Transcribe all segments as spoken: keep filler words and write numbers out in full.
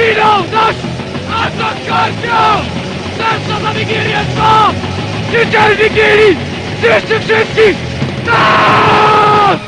Zginął nasz atak karpia! Serca za Wigilię trwa! Życiel Wigilii! Zniszczy wszystkich! Tak!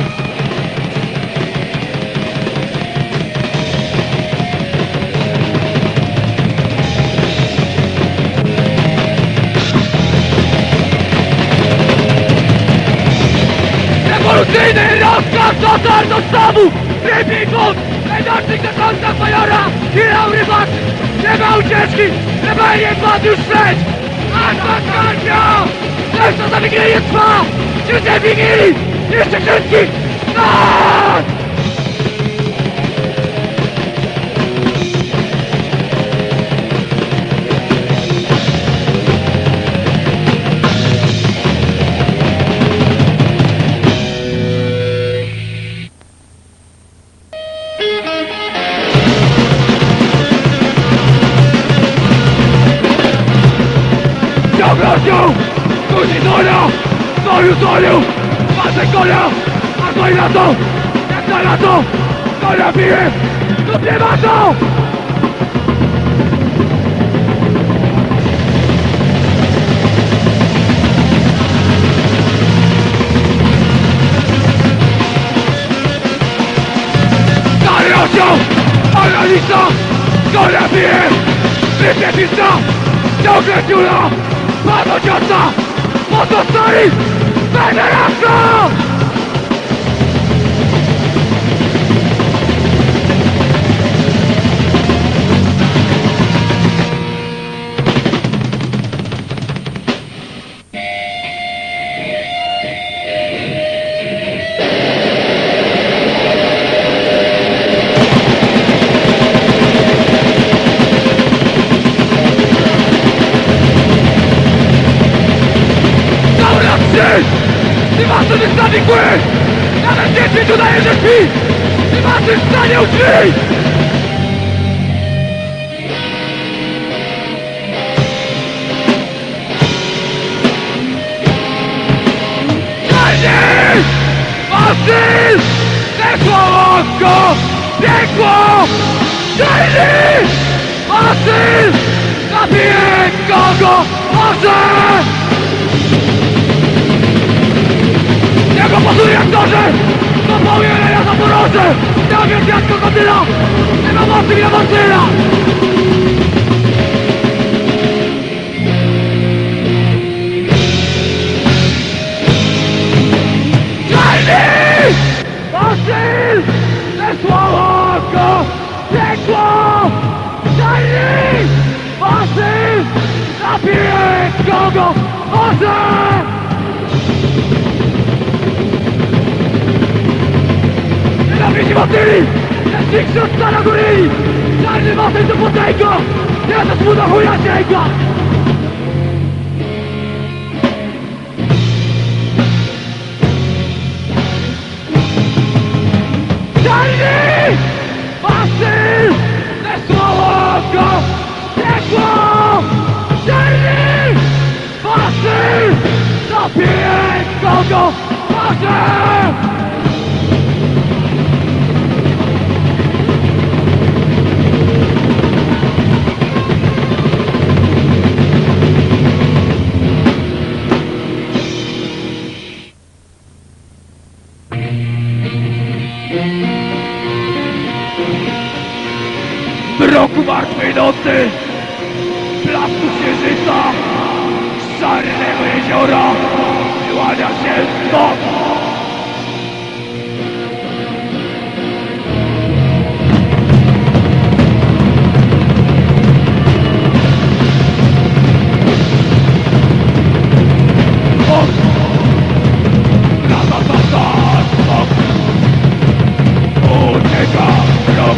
Rewolucyjny rozkaz dotarł do sztabu! Wypij wód! Najbardziej do końca majora! Hilał rybak! Nie ma ucieczki! Rebelię padł już wstecz! Atak karpia! Serca za Wigilię trwa! Życie Wigilii! Jeszcze wszystkich! Tak! Ciągnął! Kusi Donia! Doniu, Doniu! Patrzę konia! A to i na to! Jak na na to! Konia bije! To nie ma to! Dariosią! Analiza! Konia bije! Wypie pizza! Ciągle ciula! Pano ciota! Pozostali! Federacja! Ty masz nie stanie góry! Nawet dzieci tu daje, że śpi! Ty masz stanie u drzwi! Czarni! Masy! Zeszło oko! Piekło! Czarni! Masy! Zabiję kogo może! Jego pozór jak noże! Zapał jelenia za poroże! Ja wiem jak krokodyla! Nie ma mocy, nie ma tyle! Czarni! Masy! Zeszło oko! Piekło! Czarni! Masy! Zabiję kogo może! Nienawiści motyli! Lecz się od stara goryli! Czarny masej do potęgo! Ja to smuda chuja sięga! Czarny! Masy! Zeszło oko! Piekło! Czarny! Masy! Zabiję kogo może! W roku martwej nocy, blasku księżyca, z czarnego jeziora wyłania się smok. Smok! Rata, tata, smok! Ucieka rok!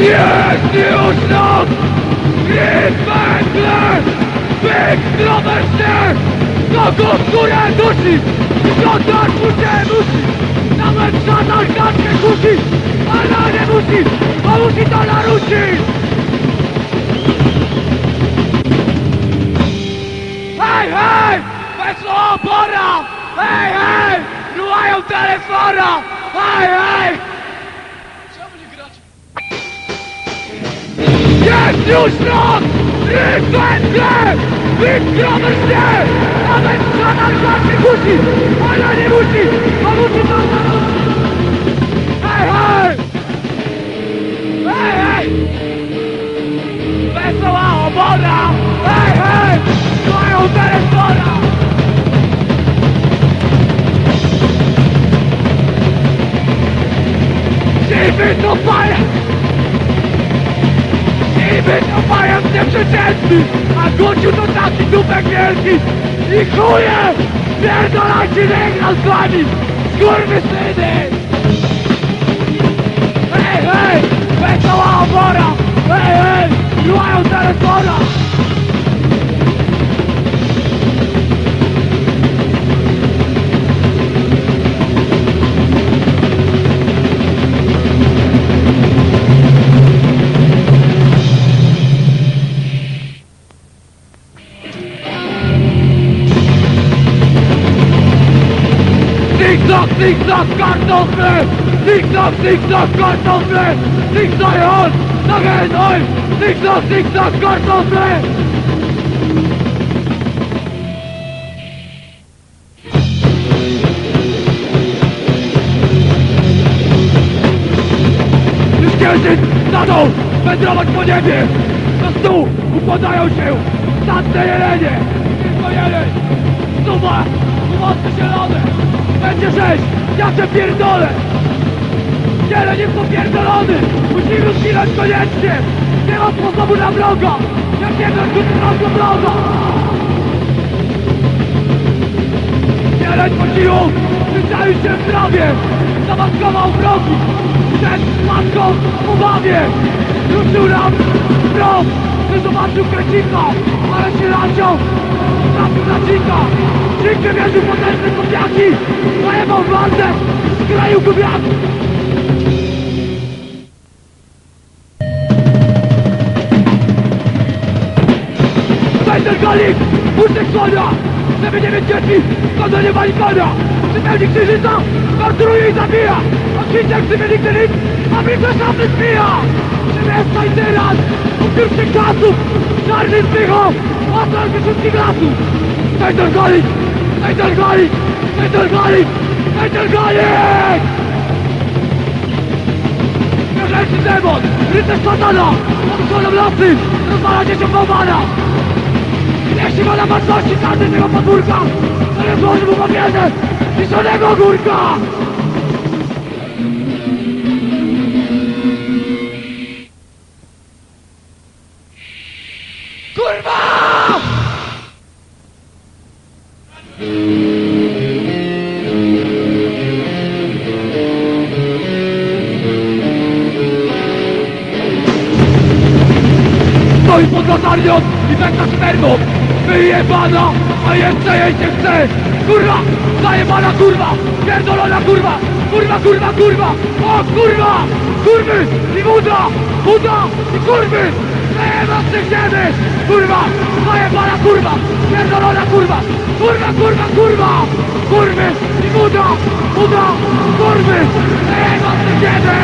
Jest już noc! I węgle! Wykstrowersie! Kogo skórę dusi! Kotar mu się musi! Nawet szatan gadkę kusi! Ale nie musi! A musi to narusić! Hej, hej! Weszło opora! Hej, hej! Rułają telefona! Hej, hej! Trzeba będzie grać. Jest już noc! Ryfęgle! Wyskrowersie! Nawet szatan gadkę kusi! Ale nie musi! A musi to narusić! Hej, hej! Hej, hej! Wesoła obora! Hej, hej! Mają telefona! Niby to pajac! Niby to pajac nieprzeciętny! A gościu to taki dupek wielki! I chuje! Pierdolajcie, nie gra z wami! Skurwysyny! Hej, hej! Wesoła obora! Hej, hej! Mają telefona! Zigzag, zigzag, kartofle! Zigzag, zigzag, kartofle! Zigzag, hold! Again, hold! Zigzag, zigzag, kartofle! Już kiedyś na dół! Wędrować po niebie! Na stół układają się statne jelenie! Tylko jeleń! Suba! Pomocy zielone! Będzie sześć! Ja cię pierdolę! Jeleń jest popierdolony! Musimy zginąć koniecznie! Nie ma sposobu na wroga! Jak nie wiem, tu wroga! Jeleń po cichu! Przyczaił się w trawie! Zamaskował wrogi! Przed matką w obawie! Ruszył nam wrog! Nie zobaczył krecika! Ale się naciął! Trafił na dzika! Dzik wymierzył potężne kopiaki! Zajebał bandę! Skraił gubiaki! Wejder Galik! Puszczek konia! Żeby nie mieć dzieci! Kogo nie mali konia! Czytelnik krzyżyca! Torturuje i zabija! A księciak sobie nigdy nic! A blisko szafy zbija! Przemieszcza i tyran! Od pierwszych czasów! Czarny zdychał! Ostrach wyszutki glasów! Wejder Galik! Wejder Galik! Wejder Galik! Wejder Galik! Wierzęcy demon! Rycerz szatana! Odchodzą losy! Rozwala dzieciom bałwana! Jeśli ma na baczności każdy tego podwórka, to nie złoży mu papierę zniszczonego górka! Kurwa! Stoi pod latarnią i węgla spermą! Wyjebana, a jeszcze jej się chce! Kurwa! Zajebana kurwa! Pierdolona kurwa! Kurwa, kurwa, kurwa! O kurwa! Kurwy! I buda! Buda! I kurwy! Zajeba przygniemy! Kurwa! Zajebana kurwa! Pierdolona kurwa! Kurwa, kurwa, kurwa! Kurwy! I buda! Buda! Kurwy! Zajeba przygniemy!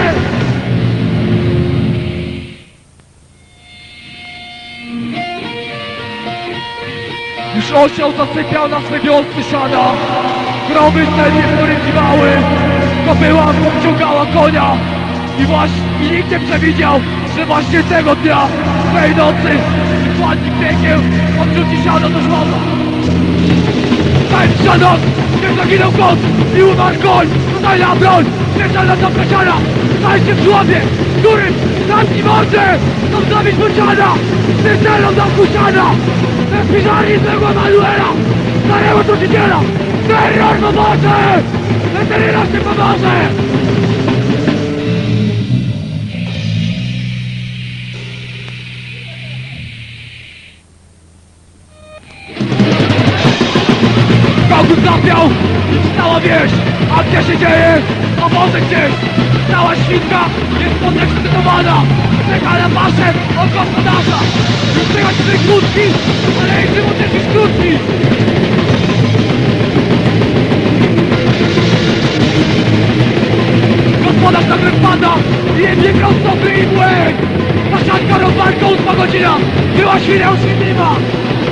Już osioł zasypiał na swe wiosny siana. Krowy wtedy porykiwały. Kopyła obciągała konia. I właśnie i nikt nie przewidział, że właśnie tego dnia, tej nocy, władnik piekieł odrzuci siano do żłoba. Tańsza noc, gdzie zaginął kot i umarł koń. Tajna broń, śmiertelna zapraszana. Tańcie w żłobie, którym zamknij mordę. Chcą zabić bociana, śmiertelną zamkusiana. Bez piżarni złego Manuela, starego truciciela. Terror pomoże! Weterynarz nie pomoże! drodze gdzieś. Cała świnka jest podekscytowana. Czeka na pasem od gospodarza. Już słychać trzy kłódki, ale jej żywot jest już krótki. Gospodarz nagle wpada i jebie prosto w ryj w łeb. Kaszanka rozwarka, ósma godzina. Była świnia, już nic nie ma.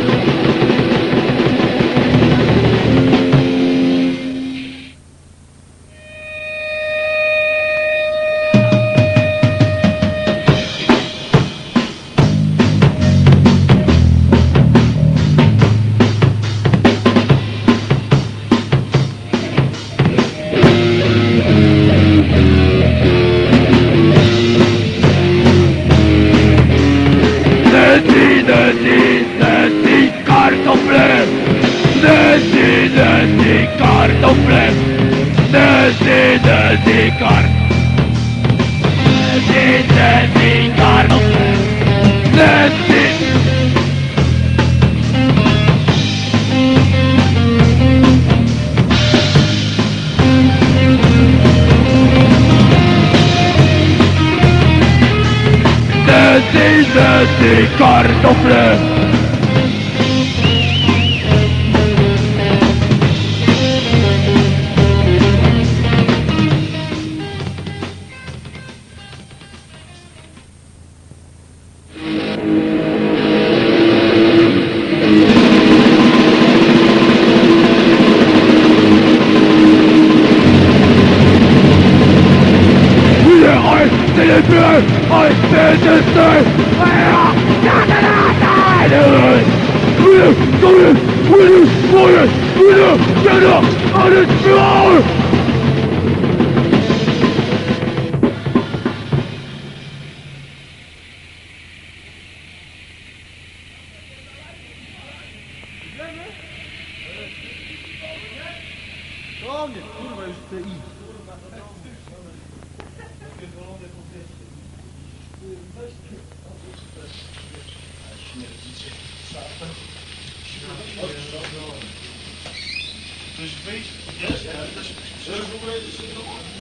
Neti, neti, neti, kartofle! Neti, neti, kartofle! Neti, neti, kartofle! Neti, neti, kartofle! Neti! Neti, neti, kartofle! I celebrate my Independence Day! Do mnie, kurwa, już chcę iść. Coś wyjść, wiesz? Coś w ogóle